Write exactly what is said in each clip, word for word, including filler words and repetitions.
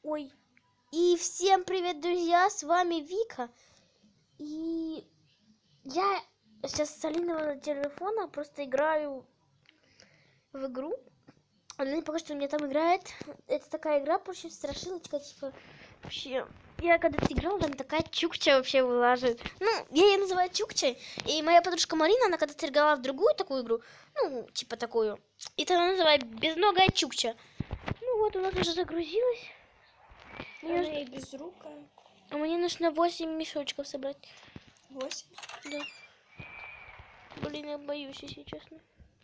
Ой. И всем привет, друзья, с вами Вика. И я сейчас с Алиного телефона просто играю в игру. Она пока что у меня там играет. Это такая игра, вообще страшилочка, типа, вообще. Я когда-то играла, там такая чукча вообще вылаживает. Ну, я ее называю чукчей. И моя подружка Марина, она когда-то играла в другую такую игру. Ну, типа такую. И тогда называют безногая чукча. Ну вот, у нас уже загрузилась. Она и без рука. А мне нужно восемь мешочков собрать. Восемь? Да. Блин, я боюсь, если честно.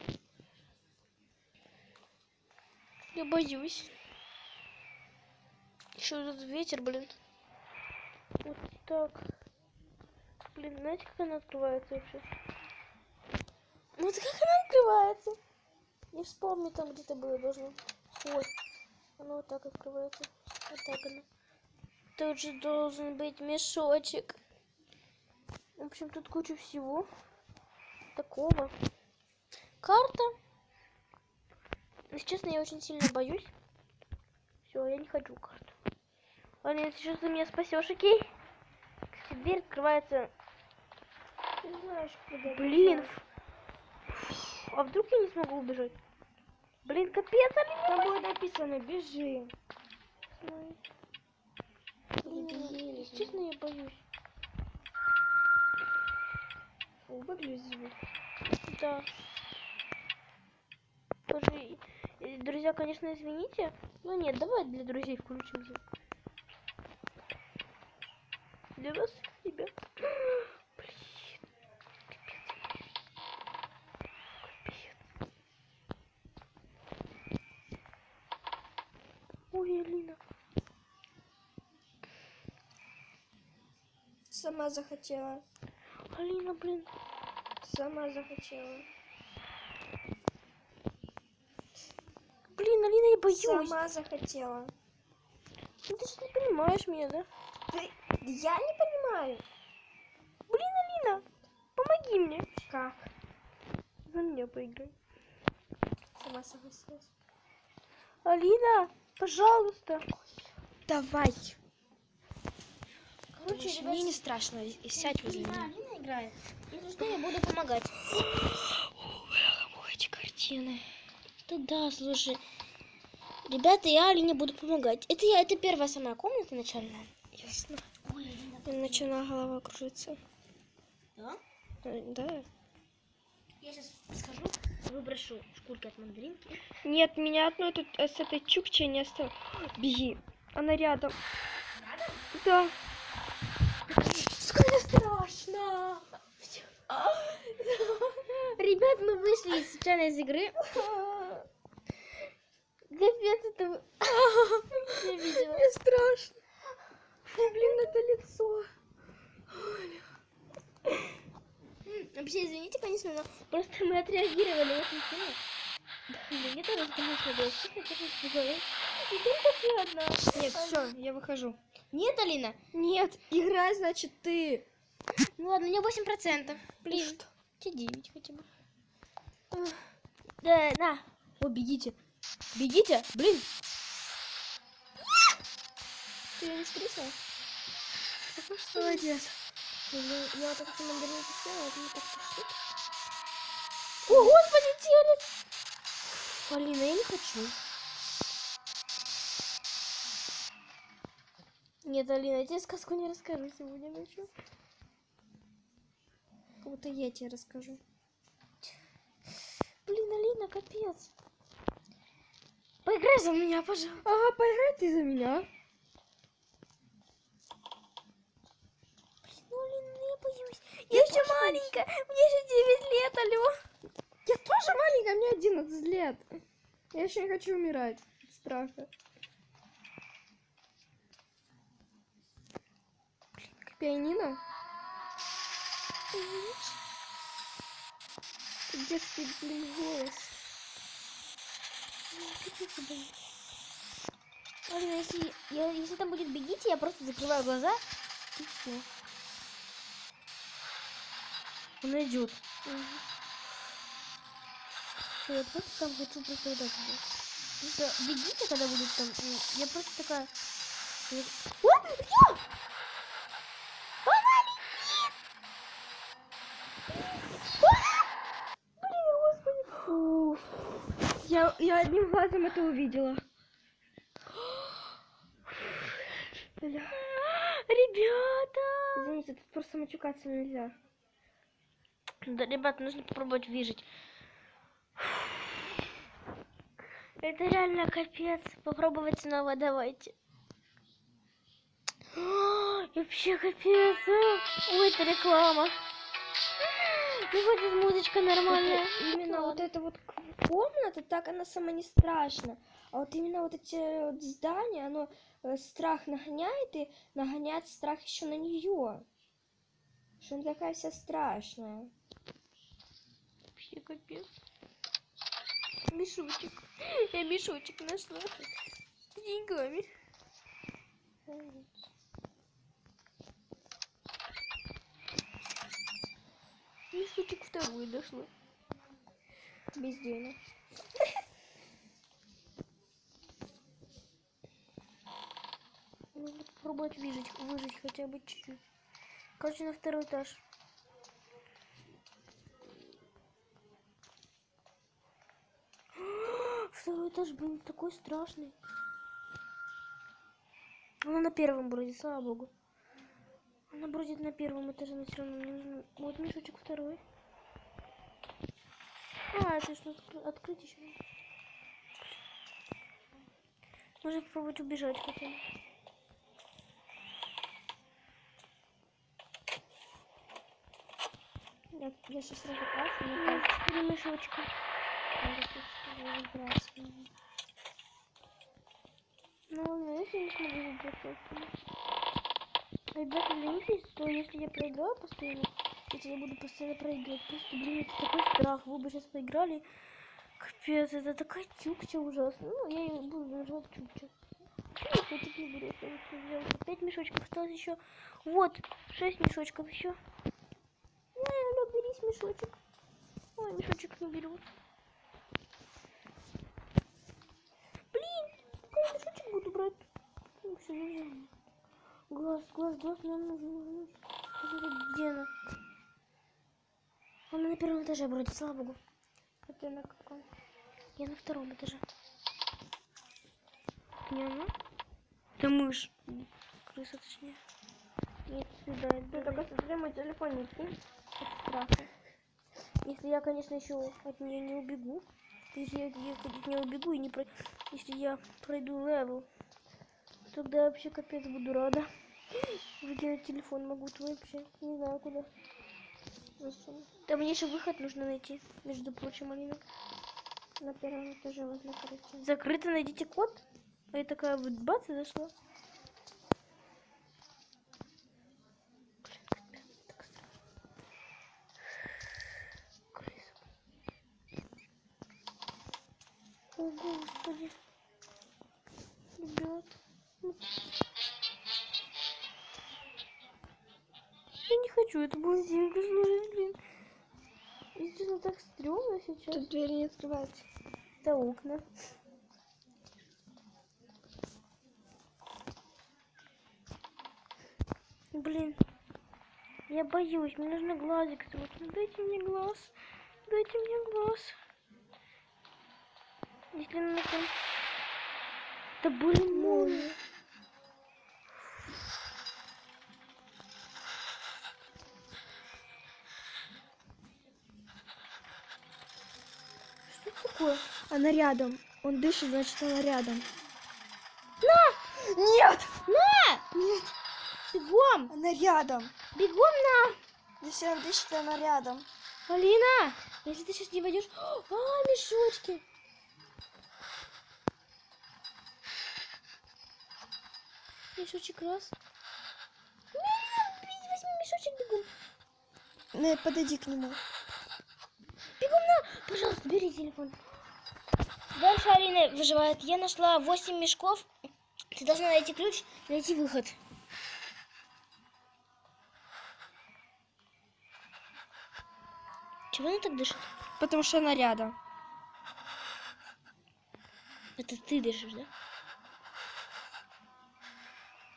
Я боюсь. Еще этот ветер, блин. Вот так. Блин, знаете, как она открывается вообще? Вот как она открывается? Не вспомню, там где-то было должно. Вот. Она вот так открывается. Вот так она. Тут же должен быть мешочек. В общем, тут куча всего. Такого. Карта. Если честно, я очень сильно боюсь. Все, я не хочу карту. Ладно, если что, ты меня спасешь, окей? Кстати, дверь открывается. Ты знаешь, куда. Блин. А вдруг я не смогу убежать? Блин, капец, а там будет написано «Бежи». Блин, если честно, я боюсь. Выглядит звук. Да. Тоже, друзья, конечно, извините. Ну нет, давай для друзей включим звук. Для вас, ребят. Блин. Капец. Ой, Алина. Сама захотела. Алина, блин. Сама захотела. Блин, Алина, я боюсь. Сама захотела. Ну, ты же не понимаешь меня, да? Ты... Я не понимаю. Блин, Алина, помоги мне. Как? За меня поиграй. Сама согласилась. Алина, пожалуйста. Давай. Короче, Короче, мне не страшно. И сядь возле меня. Алина играет. Если что, я буду помогать. Ой, эти картины. Да, да, слушай. Ребята, я Алине буду помогать. Это я, это первая самая комната начальная. Ясно. Ой, Алина, Начала голова кружиться. да? Да. Я сейчас схожу, выброшу шкурки от мандаринки. Нет, меня одной тут э, с этой чукчей не оставил. Беги. Она рядом. Рядом? Да. Сколько страшно. Ребят, мы вышли случайно из игры. Капец, это... Я видела. Мне страшно. Блин, это лицо. Вообще, извините, конечно, но просто мы отреагировали очень сильно. Да, мне тоже, конечно, было стыдно, честно говоря. И только ты одна. Нет, все, я выхожу. Нет, Алина? Нет, играй, значит, ты. Ну ладно, у меня восемь процентов. Блин, Что? тебе девять хотя бы. Ах, да, на. О, бегите. Бегите, блин. Ты ее не встретила? Молодец. Я, я вот так вот мандаринку села, это не так пошли. О, господи, телек! Алина, я не хочу. Нет, Алина, я тебе сказку не расскажу сегодня ночью. Как будто я тебе расскажу. Блин, Алина, капец. Поиграй за меня, пожалуйста. Ага, поиграй ты за меня. Блин, ну, Алина, ну, я боюсь. Я, я еще маленькая. Мне еще девять лет, алло. Я тоже маленькая, мне одиннадцать лет. Я еще не хочу умирать от страха. Блин, как пианино. Детский, блин, голос. Алина, если, я, если там будет бегите, я просто закрываю глаза и все. Он идет. Угу. Я просто там хочу просто вот так делать. Просто бегите, когда будет там. Я просто такая. О, всё! Она летит! А! Блин, господи! Уф. Я, я одним глазом это увидела. Бля. Ребята! Извините, тут просто матюкаться нельзя. Да, ребят, нужно попробовать выжить. Это реально капец. Попробовать снова, давайте. О, вообще капец. а. Ой, это реклама. Ну вот здесь музычка нормальная. Вот именно вот Ладно. эта вот к- комната, так она сама не страшна. А вот именно вот эти вот здания, оно э, страх нагоняет и нагоняет страх еще на нее. Что она такая вся страшная. Вообще капец. Мешочек. Я мешочек нашла. С деньгами. Мешочек второй нашла. Без денег. Нужно попробовать выжить, выжить хотя бы чуть-чуть. Короче, на второй этаж. Второй этаж, блин, такой страшный. Она на первом бродит, слава богу. Она бродит на первом этаже, но все равно мне нужно... Вот мешочек второй. А, это что, откры- открыть еще? Можно попробовать убежать хотя бы. Я, я сейчас сразу классно, мне Нет, четыре мешочка. кажется. Ну ладно, если не смогу выбраться отсюда. Ребята, извините, что если я проиграю постоянно, если я буду постоянно проигрывать, просто, блин, это такой страх. Вы бы сейчас поиграли. Капец, это такая чукча ужасная. Ну, я ее буду называть чукча. Мешочек не беру, я вот всё взяла. Пять мешочков осталось еще. Вот, шесть мешочков еще. Ну, берись мешочек. Ой, мешочек не берут. Блин, какой мешочек буду брать? Ну, всё, не взяла. Глаз, глаз, глаз, нам нужен, нужен. Где она? Она на первом этаже вроде, слава богу. А ты на каком? Я на втором этаже. Не она? Это мышь. Крыса, точнее. Нет, сюда. Ты это- только смотри, мой телефон не кинь от страха. Если я, конечно, еще от нее не убегу. Если я от нее убегу и не про... Если я пройду левел, тогда вообще капец буду рада. Выкинуть телефон могу твой вообще. Не знаю куда. Зачем? Там мне еще выход нужно найти, между прочим, Алина. На первом этаже возле крыши. Закрыто, найдите код. А я такая вот бац и зашла. Блин, капец, так страшно. Крыса. О, господи. Ребят. Я не хочу эту блондинку слушать, блин. Естественно, так стрёмно сейчас. Тут дверь не открывается. Это окна. Блин, я боюсь, мне нужно глазик срочно. Дайте мне глаз. Дайте мне глаз. Если на этом... Да блин, молния. Что это такое? Она рядом. Он дышит, значит, она рядом. На! Нет! На! Нет! Бегом! Она рядом. Бегом на! Если он дышит, она рядом. Алина! Если ты сейчас не войдешь... А, мешочки! Мешочек раз. Алина, возьми мешочек бегом. Не, подойди к нему. Бегом на! Пожалуйста, бери телефон. Дальше Алина выживает. Я нашла восемь мешков. Ты должна найти ключ, найти выход. Чего она так дышит? Потому что она рядом. Это ты дышишь, да?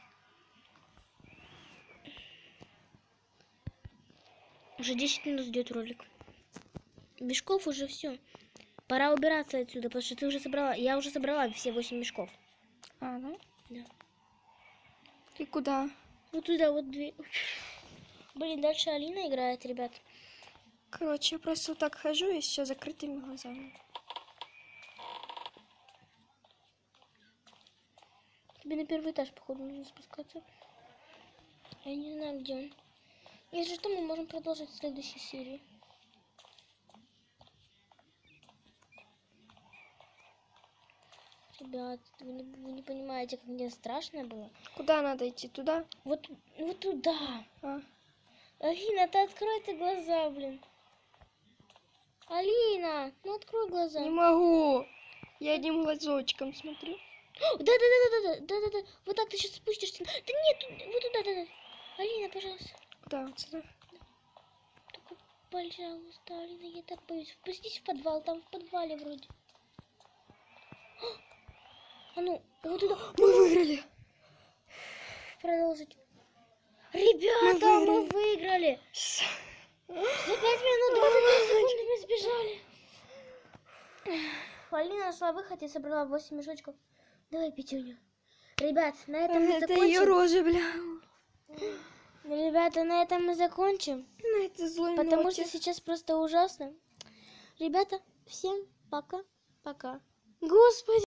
Уже десять минут идет ролик. Мешков уже все. Пора убираться отсюда, потому что ты уже собрала. Я уже собрала все восемь мешков. А, да? Да. И куда? Вот туда, вот две. Блин, дальше Алина играет, ребят. Короче, я просто вот так хожу и все закрытыми глазами. Тебе на первый этаж, походу, нужно спускаться. Я не знаю, где он. Если что, мы можем продолжить в следующей серии. Ребят, вы не, вы не понимаете, как мне страшно было. Куда надо идти? Туда? Вот, вот туда. А. Алина, ты открой ты глаза, блин. Алина, ну открой глаза. Не могу. Я одним глазочком смотрю. Да, да, да, да, да, да, да, да. Вот так ты сейчас спустишься. Да нет, вот туда, да, да. Алина, пожалуйста. Куда? Вот сюда? Только, пожалуйста, Алина, я так боюсь. Спустись в подвал, там в подвале вроде. А ну, вот туда. Мы выиграли. Продолжить. Ребята, мы Мы выиграли. выиграли. За пять минут двадцать секунд мы сбежали. Алина нашла выход и собрала восемь мешочков. Давай, Петюню. Ребят, на этом мы Это ее закончим. рожа, бля. Ребята, на этом мы закончим. На это злой Потому ноте. что сейчас просто ужасно. Ребята, всем пока-пока. Господи.